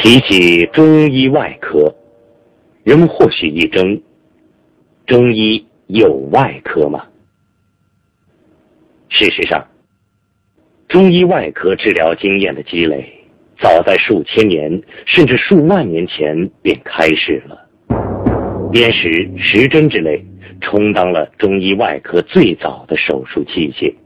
提起中医外科，人们或许一怔：中医有外科吗？事实上，中医外科治疗经验的积累，早在数千年甚至数万年前便开始了。砭石、石针之类，充当了中医外科最早的手术器械。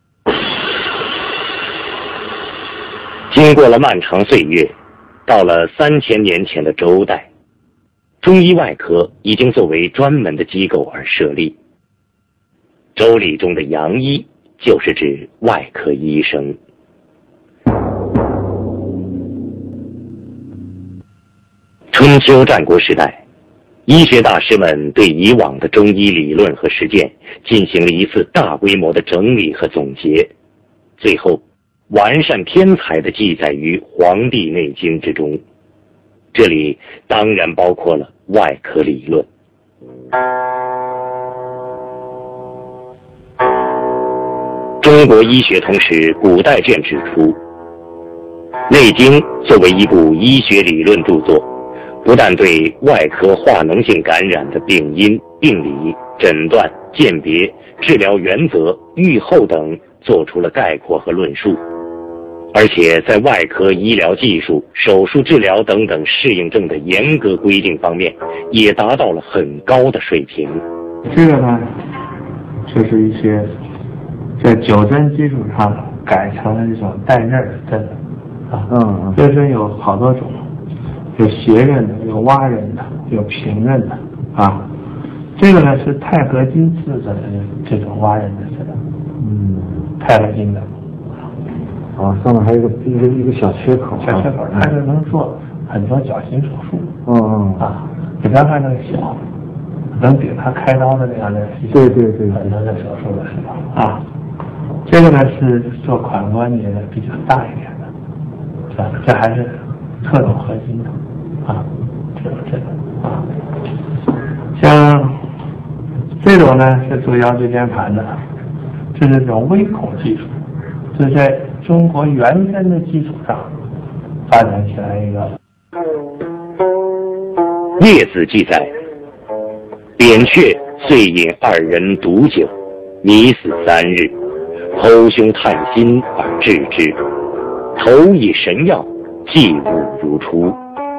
经过了漫长岁月，到了3000年前的周代，中医外科已经作为专门的机构而设立。周礼中的阳医就是指外科医生。春秋战国时代，医学大师们对以往的中医理论和实践进行了一次大规模的整理和总结，最后完善天才地记载于《黄帝内经》之中。这里当然包括了外科理论。中国医学通史古代卷指出，《内经》作为一部医学理论著作，不但对外科化脓性感染的病因、病理、诊断、鉴别、治疗原则、预后等做出了概括和论述，而且在外科医疗技术、手术治疗等等适应症的严格规定方面，也达到了很高的水平。 这个呢，就是一些在九针基础上改成了这种带刃的针啊。这针有好多种，有斜刃的，有挖刃的，有平刃的啊。这个呢是钛合金制的这种挖刃的针，钛合金的。 上面还有一个小缺口， 它是能做很多矫形手术。比方看那个小，能顶他开刀的那样的。 对， 很多的手术的时候啊。这个呢是做髋关节的比较大一点的，这还是特种合金的啊，这种啊。像这种呢是做腰椎间盘的，这是这种微孔技术，这是在中国原针的基础上发展起来一个。 列子记载，扁鹊遂饮2人毒酒，迷死3日，剖胸探心而治之，投以神药，既物如初。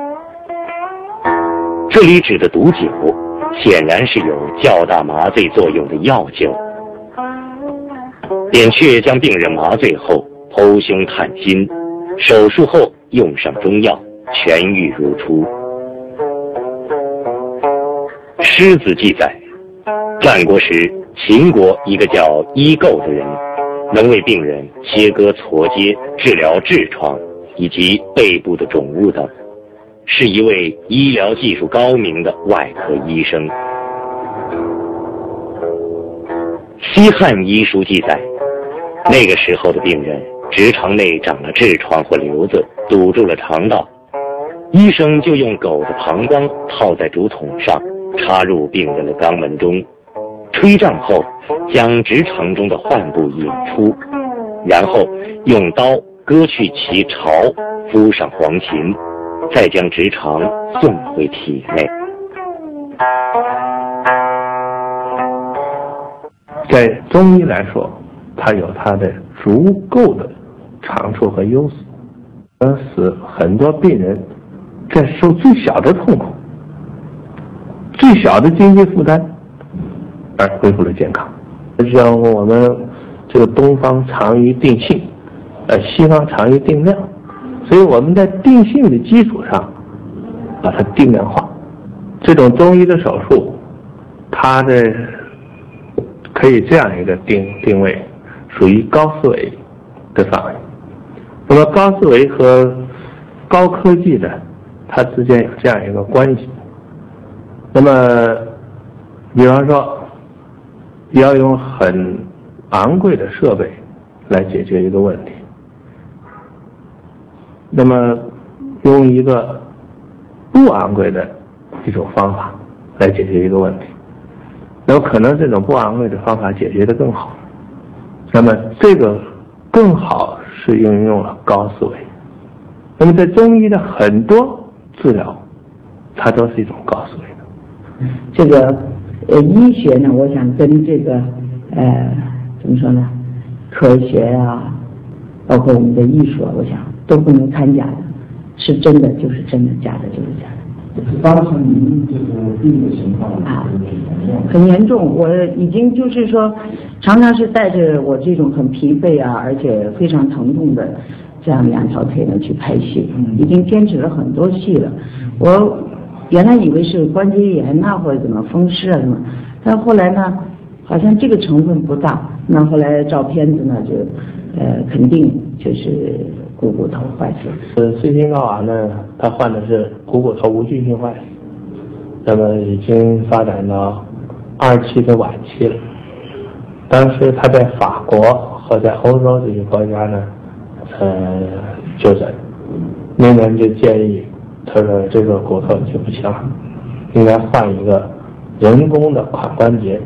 这里指的毒酒，显然是有较大麻醉作用的药酒。扁鹊将病人麻醉后，剖胸探心，手术后用上中药，痊愈如初。狮子记载，战国时秦国一个叫伊构的人，能为病人切割挫疖，治疗痔疮以及背部的肿物等，是一位医疗技术高明的外科医生。西汉医书记载，那个时候的病人直肠内长了痔疮或瘤子，堵住了肠道，医生就用狗的膀胱套在竹筒上，插入病人的肛门中，吹胀后将直肠中的患部引出，然后用刀割去其巢，敷上黄芩，再将直肠送回体内。 在中医来说，它有它的足够的长处和优势，能使很多病人在受最小的痛苦、最小的经济负担而恢复了健康。就像我们这个东方长于定性，西方长于定量，所以我们在定性的基础上把它定量化。这种中医的手术，它的可以这样一个定位，属于高思维的范围。那么高思维和高科技的，它之间有这样一个关系。那么比方说要用很昂贵的设备来解决一个问题，那么用一个不昂贵的一种方法来解决一个问题，那么可能这种不昂贵的方法解决得更好，那么这个更好是运用了高思维。 那么在中医的很多治疗，它都是一种告诉你的。 这个医学呢，我想跟这个怎么说呢，科学啊，包括我们的艺术啊，我想都不能掺假的，是真的就是真的，假的就是假的。 当时您这个病的情况很严重，我已经就是说，常常是带着我这种很疲惫啊，而且非常疼痛的这样两条腿呢去拍戏，已经坚持了很多戏了。我原来以为是关节炎啊或者怎么风湿啊什么，但后来呢，好像这个成分不大。那后来照片子呢，就肯定就是股骨头坏死。 斯金高娃呢，他患的是股骨头无菌性坏死，那么已经发展到2期的晚期了。当时他在法国和在欧洲这些国家呢，就诊，那人就建议，他说这个骨头就不行了，应该换一个人工的髋关节。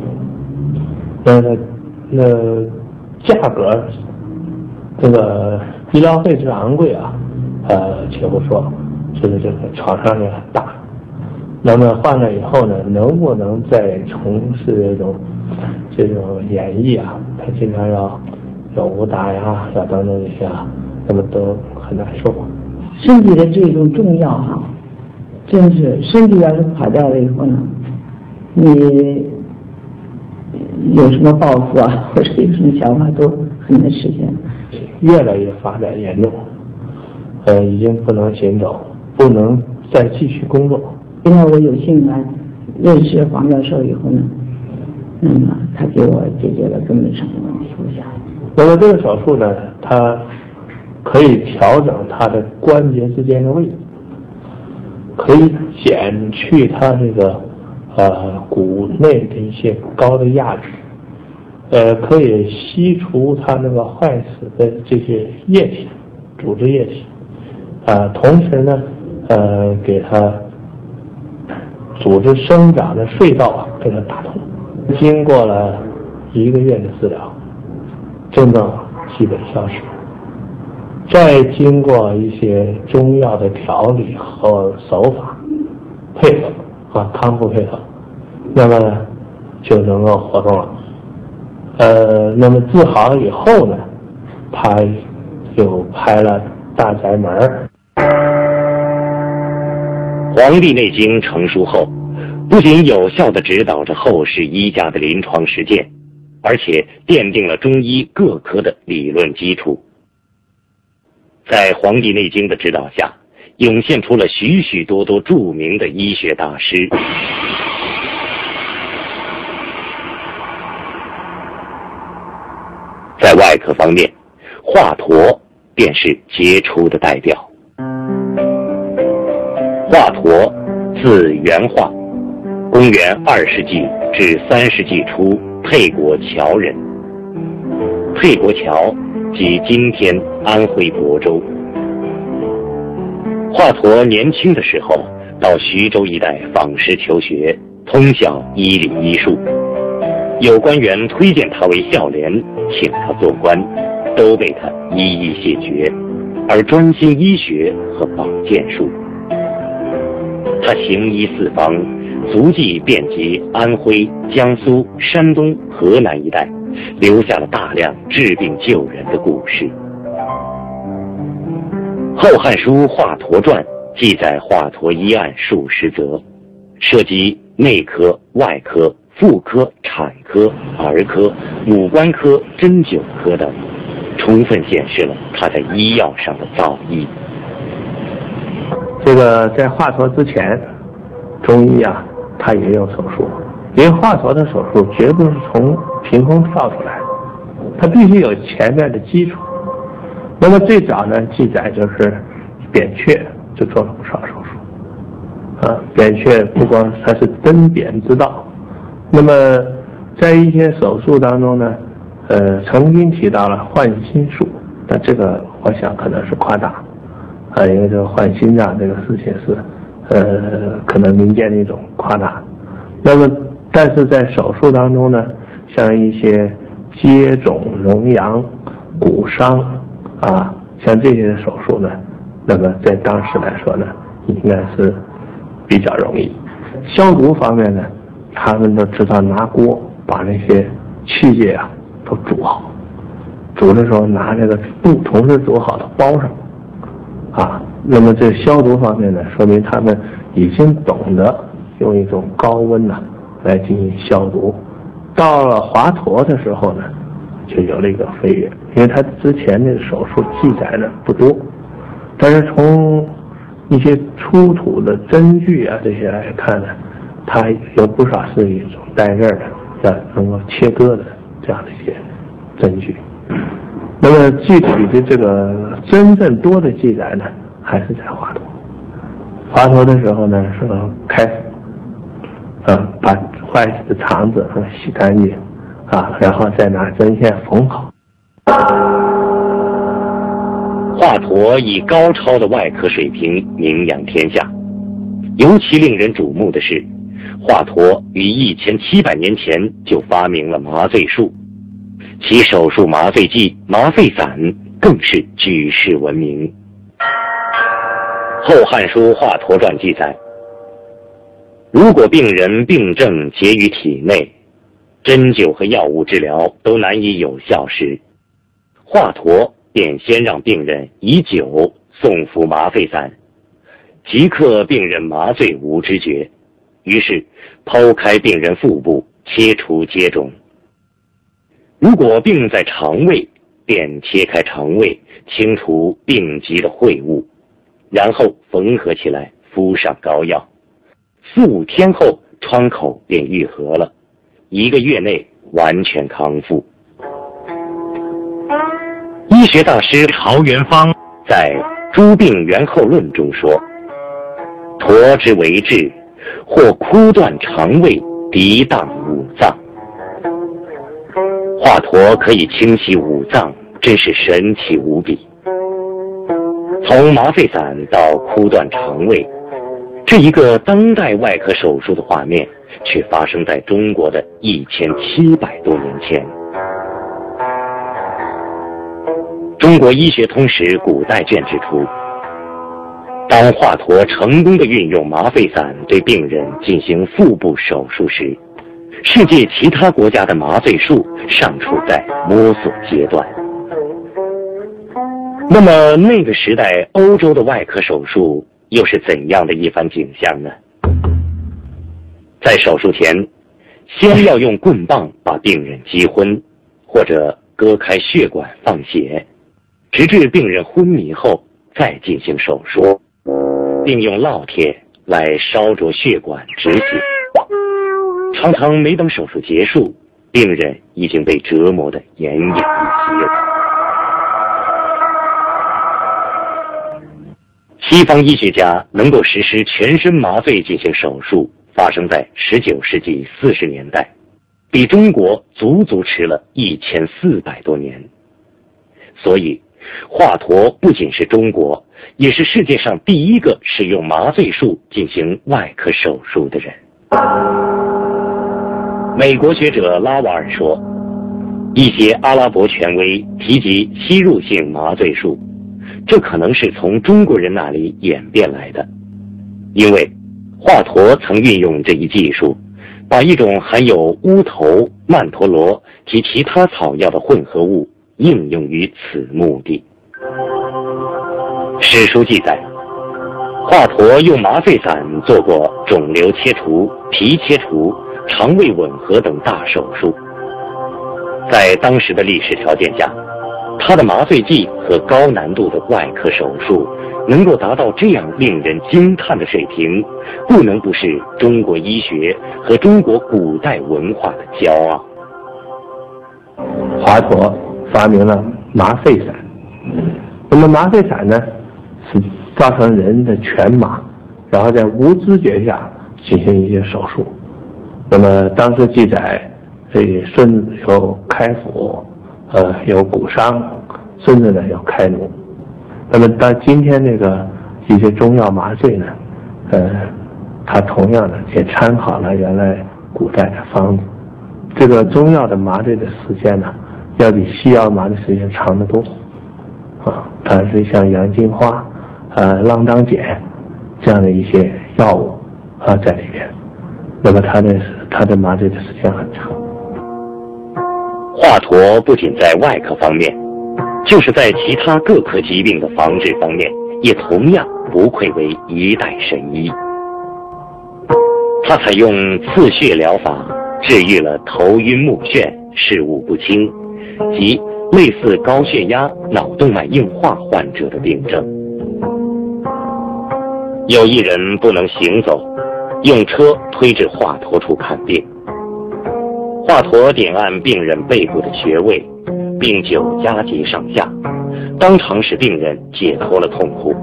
那价格，这个医疗费之昂贵啊，且不说，就是这个创伤也很大。那么换了以后呢，能不能再从事这种演绎啊？他经常要武打呀，要等等这些啊，那么都很难说。 身体的这种重要哈，真是身体要是垮掉了以后呢，你有什么抱负啊，或者有什么想法都很难实现。 越来越发展严重，已经不能行走，不能再继续工作。 因为我有幸呢认识黄教授以后呢，那么他给我解决了根本上的问题。我想， 那么这个手术呢，它可以调整它的关节之间的位置，可以减去它这个骨内的一些高的压力，可以吸除它那个坏死的这些液体，组织液体，同时呢，给它组织生长的隧道啊，给它打通。经过了1个月的治疗，症状基本消失，再经过一些中药的调理和手法配合啊，康复配合，那么呢就能够活动了。那么治好以后呢，他又拍了《大宅门》。 《黄帝内经》成书后，不仅有效地指导着后世医家的临床实践，而且奠定了中医各科的理论基础。在《黄帝内经》的指导下，涌现出了许许多多著名的医学大师。在外科方面，华佗便是杰出的代表。华佗字元化，公元2世纪至3世纪初沛国谯人。沛国谯即今天安徽亳州。华佗年轻的时候到徐州一带访师求学，通晓医理医术，有官员推荐他为孝廉，请他做官，都被他一一谢绝，而专心医学和保健术。他行医四方，足迹遍及安徽、江苏、山东、河南一带，留下了大量治病救人的故事。《后汉书·华佗传》记载华佗医案数十则，涉及内科、外科、妇科、产科、儿科、五官科、针灸科等，充分显示了他在医药上的造诣。 这个在华佗之前，中医啊，他也有手术，因为华佗的手术绝不是从凭空跳出来的，他必须有前面的基础。那么最早呢，记载就是扁鹊就做了不少手术，扁鹊不光他是针砭之道，那么在一些手术当中呢，曾经提到了换心术，但这个我想可能是夸大。因为这个换心脏这个事情是，可能民间的一种夸大。那么，但是在手术当中呢，像一些接种、荣阳、骨伤啊，像这些手术呢， 那么在当时来说呢，应该是比较容易。消毒方面呢，他们都知道拿锅把那些器械啊都煮好，煮的时候拿这个布同时煮好的包上，啊，那么这消毒方面呢，说明他们已经懂得用一种高温呢来进行消毒。到了华佗的时候呢，就有了一个飞跃，因为他之前的手术记载呢不多，但是从一些出土的针具啊这些来看呢，它有不少是一种带刃的，要能够切割的这样的一些针具。那么具体的这个真正多的记载呢，还是在华佗。华佗的时候呢是开腹，把坏的肠子洗干净啊，然后再拿针线缝好。 华佗以高超的外科水平名扬天下，尤其令人瞩目的是，华佗于1700年前就发明了麻醉术，其手术麻醉剂麻沸散更是举世闻名。《后汉书·华佗传》记载，如果病人病症结于体内，针灸和药物治疗都难以有效时，华佗便先让病人以酒送服麻沸散，即刻病人麻醉无知觉，于是剖开病人腹部，切除疖肿。如果病在肠胃，便切开肠胃，清除病疾的秽物，然后缝合起来，敷上膏药，4、5天后创口便愈合了，1个月内完全康复。医学大师曹元芳在《诸病源候论》中说：“佗之为治，或枯断肠胃，涤荡五脏。”华佗可以清洗五脏，真是神奇无比。从麻沸散到枯断肠胃，这一个当代外科手术的画面，却发生在中国的1700多年前。中国医学通史古代卷指出，当华佗成功地运用麻沸散对病人进行腹部手术时，世界其他国家的麻醉术尚处在摸索阶段。那么那个时代欧洲的外科手术又是怎样的一番景象呢？在手术前，先要用棍棒把病人击昏，或者割开血管放血，直至病人昏迷后再进行手术，并用烙铁来烧灼血管止血。常常没等手术结束，病人已经被折磨得奄奄一息了。西方医学家能够实施全身麻醉进行手术，发生在19世纪40年代，比中国足足迟了1400多年。所以华佗不仅是中国，也是世界上第一个使用麻醉术进行外科手术的人。美国学者拉瓦尔说，一些阿拉伯权威提及吸入性麻醉术，这可能是从中国人那里演变来的，因为华佗曾运用这一技术，把一种含有乌头、曼陀罗及其他草药的混合物应用于此目的。史书记载，华佗用麻沸散做过肿瘤切除、皮切除、肠胃吻合等大手术。在当时的历史条件下，他的麻醉剂和高难度的外科手术能够达到这样令人惊叹的水平，不能不是中国医学和中国古代文化的骄傲。 华佗发明了麻沸散，那么麻沸散呢，是造成人的全麻，然后在无知觉下进行一些手术。那么当时记载，这孙子有开腹，有骨伤，孙子呢有开颅。那么到今天这个一些中药麻醉呢，它同样的也参考了原来古代的方子。这个中药的麻醉的时间呢，要比西药麻醉时间长得多。它是像洋金花， 浪张碱这样的一些药物在里边，那么他的麻醉的时间很长。 华佗不仅在外科方面，就是在其他各科疾病的防治方面，也同样不愧为一代神医。他采用刺血疗法治愈了头晕目眩、视物不清及类似高血压、脑动脉硬化患者的病症。有一人不能行走，用车推至华佗处看病。华佗点按病人背部的穴位，并就夹节上下，当场使病人解脱了痛苦。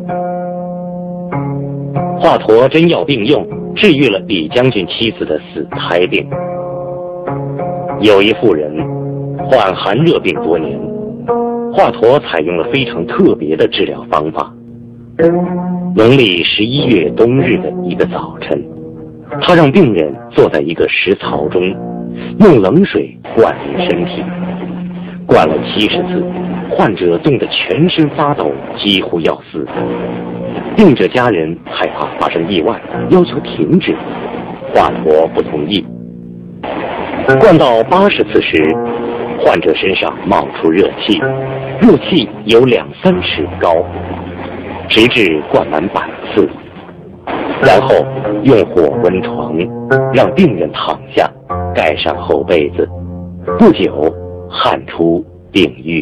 华佗真药并用，治愈了李将军妻子的死胎病。有一妇人患寒热病多年，华佗采用了非常特别的治疗方法。农历11月冬日的一个早晨，他让病人坐在一个石槽中，用冷水灌入身体，灌了70次，患者冻得全身发抖，几乎要死。病者家人害怕发生意外，要求停止，华佗不同意。灌到80次时，患者身上冒出热气，热气有2-3尺高，直至灌满100次，然后用火温床，让病人躺下，盖上厚被子，不久汗出病愈。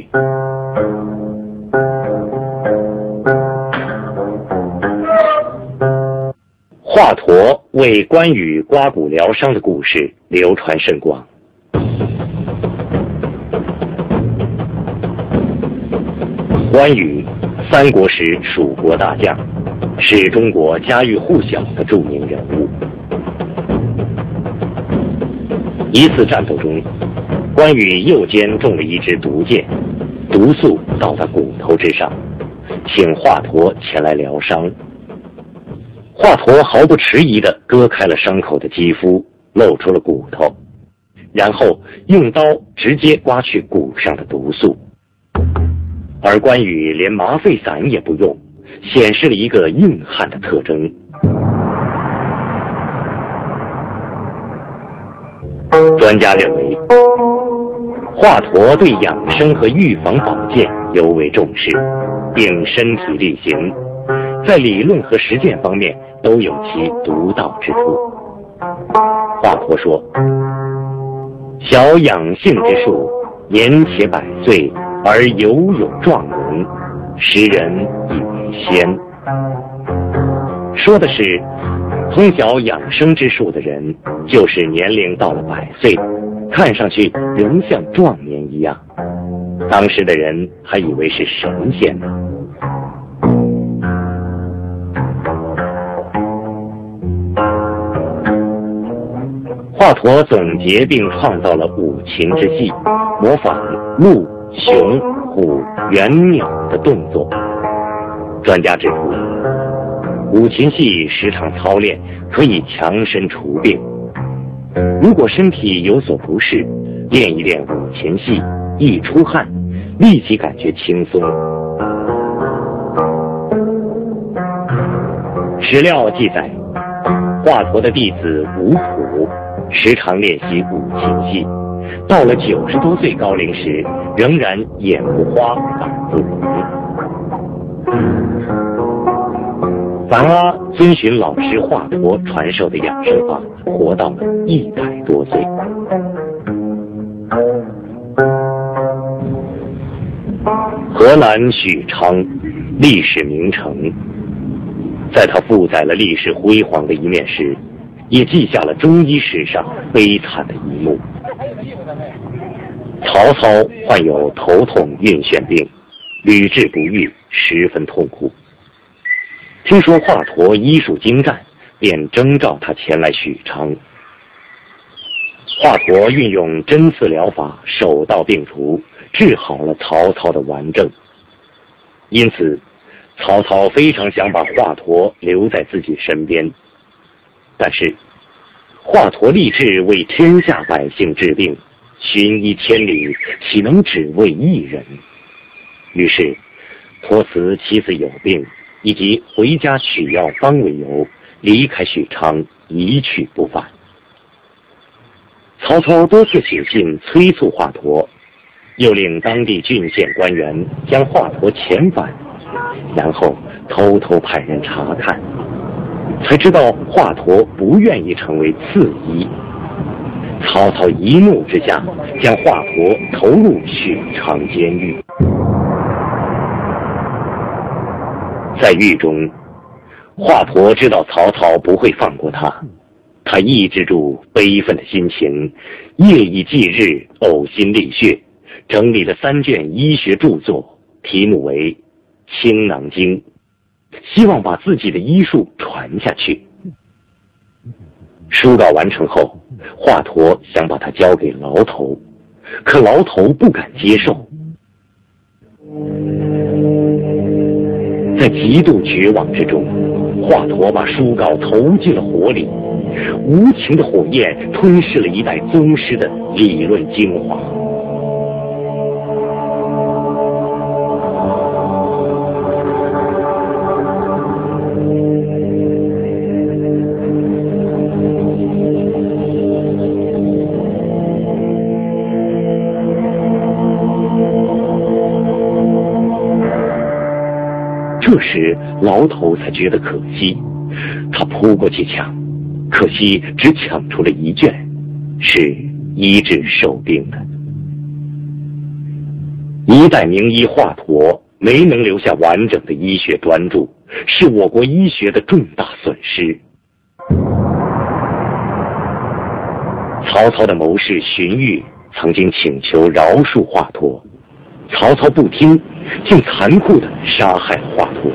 华佗为关羽刮骨疗伤的故事流传甚广。关羽，三国时蜀国大将，是中国家喻户晓的著名人物。一次战斗中，关羽右肩中了一支毒箭，毒素到达骨头之上，请华佗前来疗伤。华佗毫不迟疑地割开了伤口的肌肤，露出了骨头，然后用刀直接刮去骨上的毒素。而关羽连麻沸散也不用，显示了一个硬汉的特征。专家认为，华佗对养生和预防保健尤为重视，并身体力行，在理论和实践方面都有其独到之处。华佗说：“小养性之术，年且100岁，而犹有壮容，时人以为先。”说的是通晓养生之术的人，就是年龄到了100岁，看上去仍像壮年一样。当时的人还以为是神仙呢。华佗总结并创造了五禽之戏，模仿鹿、熊、虎、猿、鸟的动作。专家指出，五禽戏时常操练，可以强身除病。如果身体有所不适，练一练五禽戏，一出汗，立即感觉轻松。史料记载，华佗的弟子吴普时常练习五禽戏，到了90多岁高龄时，仍然眼不花耳不聋。樊阿遵循老师华佗传授的养生法，活到了100多岁。河南许昌，历史名城，在它负载了历史辉煌的一面时，也记下了中医史上悲惨的一幕。曹操患有头痛晕眩病，屡治不愈，十分痛苦。听说华佗医术精湛，便征召他前来许昌。华佗运用针刺疗法，手到病除，治好了曹操的顽症。因此，曹操非常想把华佗留在自己身边。但是，华佗立志为天下百姓治病，寻医千里，岂能只为一人？于是，托辞妻子有病， 以及回家取药方为由，离开许昌，一去不返。曹操多次写信催促华佗，又令当地郡县官员将华佗遣返，然后偷偷派人查看，才知道华佗不愿意成为次医。曹操一怒之下，将华佗投入许昌监狱。在狱中，华佗知道曹操不会放过他，他抑制住悲愤的心情，夜以继日，呕心沥血，整理了3卷医学著作，题目为《青囊经》，希望把自己的医术传下去。书稿完成后，华佗想把它交给牢头，可牢头不敢接受。在极度绝望之中，华佗把书稿投进了火里，无情的火焰吞噬了一代宗师的理论精华。这时牢头才觉得可惜，他扑过去抢，可惜只抢出了1卷，是医治受病的。一代名医华佗没能留下完整的医学专著，是我国医学的重大损失。曹操的谋士荀彧曾经请求饶恕华佗，曹操不听，竟残酷地杀害了华佗。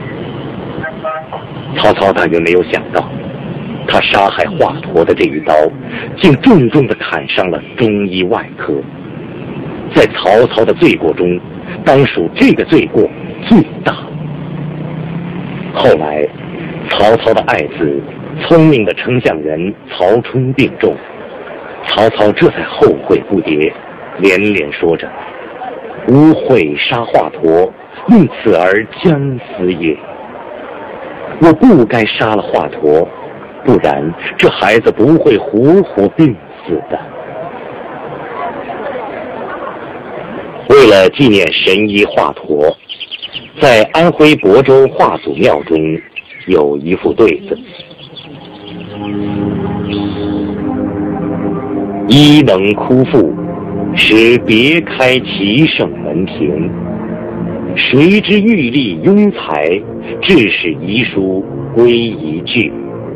曹操大约没有想到，他杀害华佗的这一刀，竟重重地砍伤了中医外科。在曹操的罪过中，当属这个罪过最大。后来，曹操的爱子、聪明的丞相人曹冲病重，曹操这才后悔不迭，连连说着：“吾悔杀华佗，用此而将死也。我不该杀了华佗，不然这孩子不会活活病死的。”为了纪念神医华佗，在安徽亳州华祖庙中有一副对子：“医能枯腹，使别开其圣门庭。谁知欲立庸才，致使遗书归一句。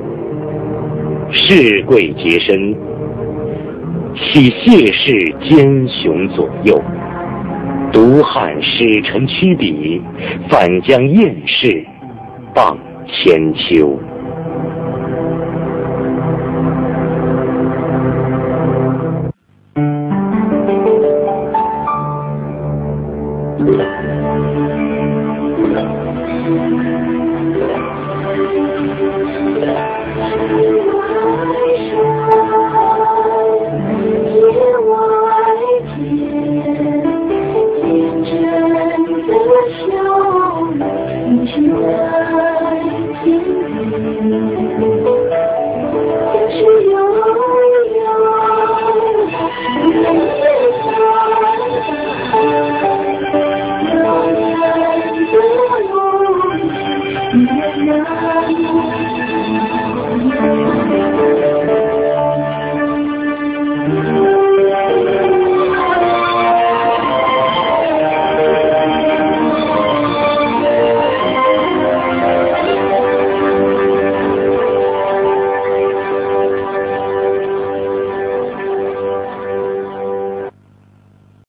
士贵洁身，岂谢氏奸雄左右？独汉使臣屈笔，反将厌世傍千秋。”